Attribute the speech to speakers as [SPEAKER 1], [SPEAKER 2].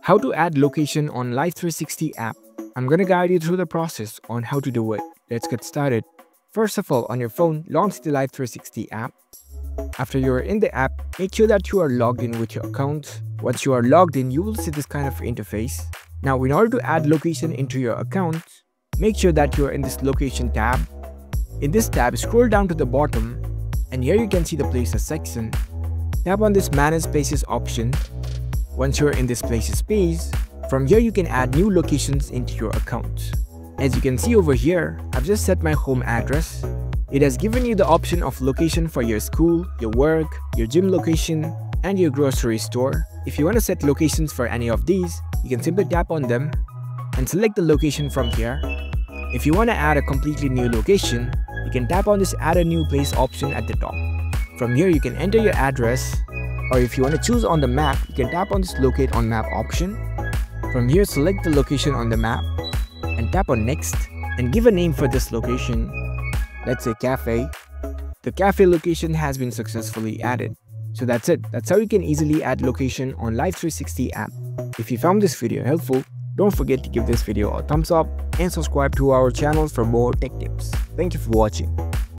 [SPEAKER 1] How to add location on Life360 app. I'm gonna guide you through the process on how to do it. Let's get started. First of all, on your phone, launch the Life360 app. After you are in the app, make sure that you are logged in with your account. Once you are logged in, you will see this kind of interface. Now, in order to add location into your account, make sure that you are in this location tab. In this tab, scroll down to the bottom, and here you can see the places section. Tap on this manage spaces option. Once you are in this places page, from here you can add new locations into your account. As you can see over here, I've just set my home address. It has given you the option of location for your school, your work, your gym location, and your grocery store. If you want to set locations for any of these, you can simply tap on them and select the location from here. If you want to add a completely new location, you can tap on this add a new place option at the top. From here you can enter your address, or if you want to choose on the map, you can tap on this locate on map option. From here, select the location on the map and tap on next and give a name for this location. Let's say cafe. The cafe location has been successfully added. So that's it. That's how you can easily add location on Life360 app. If you found this video helpful, don't forget to give this video a thumbs up and subscribe to our channel for more tech tips. Thank you for watching.